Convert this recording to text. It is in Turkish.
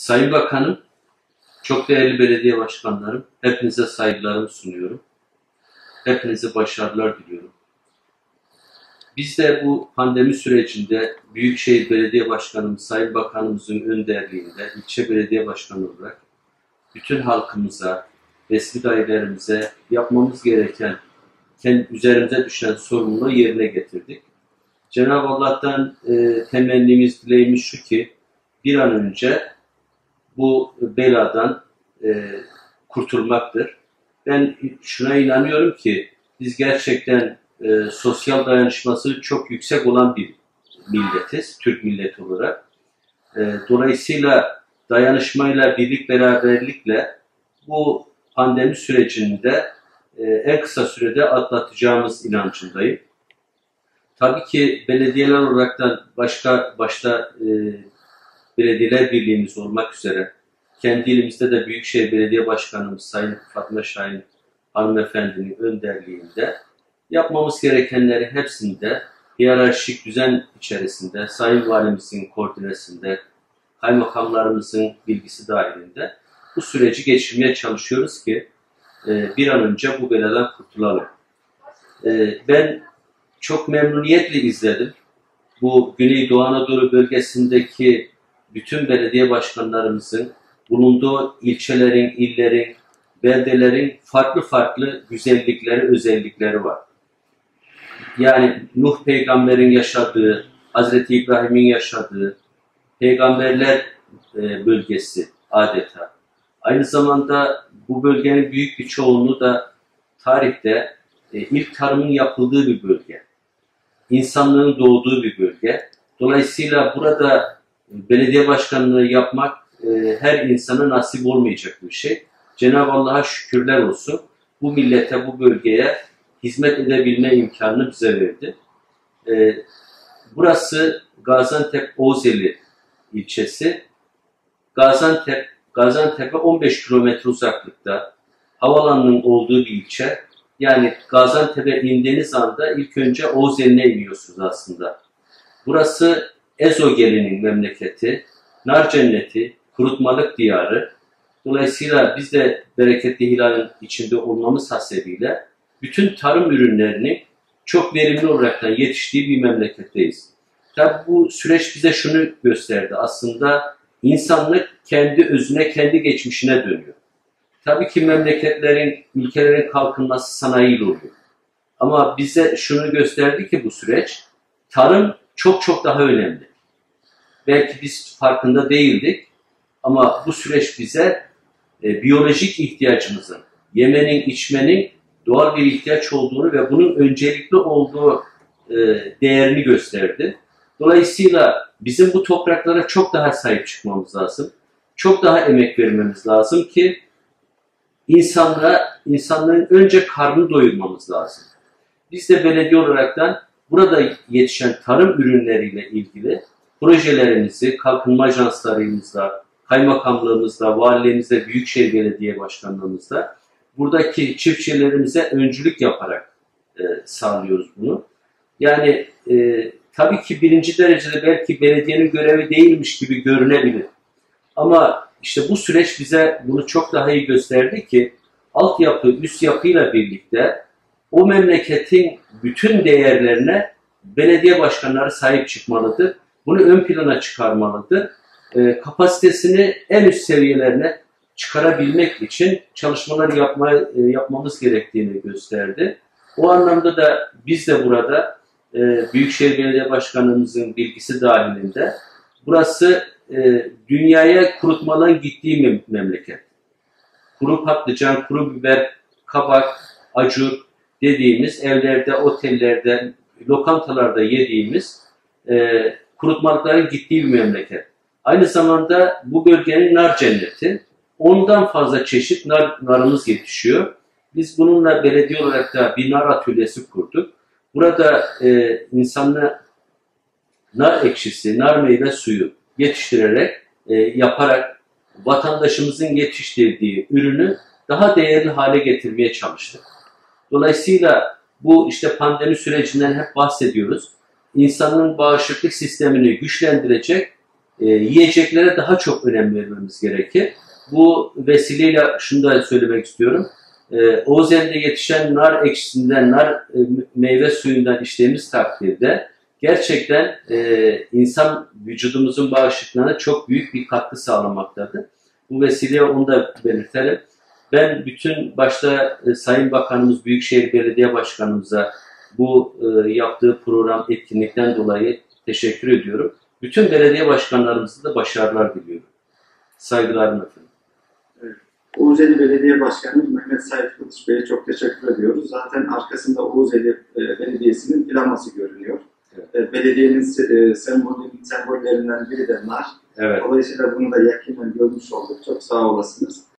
Sayın Bakanım, çok değerli belediye başkanlarım, hepinize saygılarımı sunuyorum. Hepinize başarılar diliyorum. Biz de bu pandemi sürecinde Büyükşehir Belediye Başkanımız, Sayın Bakanımızın önderliğinde ilçe belediye başkanı olarak bütün halkımıza, resmi dairelerimize yapmamız gereken, üzerimize düşen sorumluluğu yerine getirdik. Cenab-ı Allah'tan temennimiz, dileğimiz şu ki bir an önce bu beladan kurtulmaktır. Ben şuna inanıyorum ki biz gerçekten sosyal dayanışması çok yüksek olan bir milletiz, Türk milleti olarak. Dolayısıyla dayanışmayla, birlik beraberlikle bu pandemi sürecinde en kısa sürede atlatacağımız inancındayım. Tabii ki belediyeler olaraktan başta belediyeler birliğimiz olmak üzere kendi ilimizde de Büyükşehir Belediye Başkanımız Sayın Fatma Şahin hanımefendinin önderliğinde yapmamız gerekenleri hepsinde hiyerarşik düzen içerisinde, Sayın Valimizin koordinesinde, kaymakamlarımızın bilgisi dahilinde bu süreci geçirmeye çalışıyoruz ki bir an önce bu beladan kurtulalım. Ben çok memnuniyetle izledim. Bu Güneydoğu Anadolu bölgesindeki bütün belediye başkanlarımızın bulunduğu ilçelerin, illerin, beldelerin farklı güzellikleri, özellikleri var. Yani Nuh peygamberin yaşadığı, Hazreti İbrahim'in yaşadığı peygamberler bölgesi adeta. Aynı zamanda bu bölgenin büyük bir çoğunluğu da tarihte ilk tarımın yapıldığı bir bölge. İnsanlığın doğduğu bir bölge. Dolayısıyla burada belediye başkanlığı yapmak her insana nasip olmayacak bir şey. Cenab-ı Allah'a şükürler olsun. Bu millete, bu bölgeye hizmet edebilme imkanını bize verdi. Burası Gaziantep Oğuzeli ilçesi. Gaziantep'e 15 kilometre uzaklıkta havalanının olduğu bir ilçe. Yani Gaziantep'e indiğiniz anda ilk önce Oğuzeli'ne iniyorsunuz aslında. Burası Ezogelin'in memleketi, nar cenneti, kurutmalık diyarı. Dolayısıyla biz de bereketli hilalin içinde olmamız hasebiyle bütün tarım ürünlerinin çok verimli olarak yetiştiği bir memleketteyiz. Tabi bu süreç bize şunu gösterdi. Aslında insanlık kendi özüne, kendi geçmişine dönüyor. Tabii ki memleketlerin, ülkelerin kalkınması sanayiyle oluyor. Ama bize şunu gösterdi ki bu süreç, tarım çok daha önemli. Belki biz farkında değildik ama bu süreç bize biyolojik ihtiyacımızın, yemenin, içmenin doğal bir ihtiyaç olduğunu ve bunun öncelikli olduğu değerini gösterdi. Dolayısıyla bizim bu topraklara çok daha sahip çıkmamız lazım. Çok daha emek vermemiz lazım ki insanların önce karnını doyurmamız lazım. Biz de belediye olaraktan burada yetişen tarım ürünleriyle ilgili projelerimizi kalkınma ajanslarımızla, kaymakamlığımızla, valiliğimizle, Büyükşehir Belediye Başkanlığımızla buradaki çiftçilerimize öncülük yaparak sağlıyoruz bunu. Yani tabii ki birinci derecede belki belediyenin görevi değilmiş gibi görünebilir. Ama işte bu süreç bize bunu çok daha iyi gösterdi ki altyapı, üst yapıyla birlikte o memleketin bütün değerlerine belediye başkanları sahip çıkmalıdır. Bunu ön plana çıkarmalıdır. Kapasitesini en üst seviyelerine çıkarabilmek için çalışmalar yapmamız gerektiğini gösterdi. O anlamda da biz de burada Büyükşehir Belediye Başkanımızın bilgisi dahilinde burası dünyaya kurutmaların gittiği memleket. Kuru patlıcan, kuru biber, kabak, acur dediğimiz evlerde, otellerde, lokantalarda yediğimiz kurutmalıkların gittiği bir memleket. Aynı zamanda bu bölgenin nar cenneti. Ondan fazla çeşit narımız yetişiyor. Biz bununla belediye olarak da bir nar atölyesi kurduk. Burada insanlar nar ekşisi, nar meyve suyu yetiştirerek, yaparak vatandaşımızın yetiştirdiği ürünü daha değerli hale getirmeye çalıştık. Dolayısıyla bu işte pandemi sürecinden hep bahsediyoruz. İnsanın bağışıklık sistemini güçlendirecek yiyeceklere daha çok önem vermemiz gerekir. Bu vesileyle şunu da söylemek istiyorum. Oğuzeli'de yetişen nar ekşisinden, nar meyve suyundan içtiğimiz takdirde gerçekten insan vücudumuzun bağışıklığına çok büyük bir katkı sağlamaktadır. Bu vesileyle onu da belirtelim. Ben bütün başta Sayın Bakanımız, Büyükşehir Belediye Başkanımıza bu yaptığı program etkinlikten dolayı teşekkür ediyorum. Bütün belediye başkanlarımıza da başarılar diliyorum. Saygılarımla efendim. Oğuzeli Belediye Başkanı Mehmet Sait Kılıç Bey'e çok teşekkür ediyoruz. Zaten arkasında Oğuzeli Belediyesi'nin plaması görünüyor. Evet. Belediyenin sembollerinden biri de nar. Evet. Dolayısıyla bunu da yakinen görmüş olduk. Çok sağ olasınız.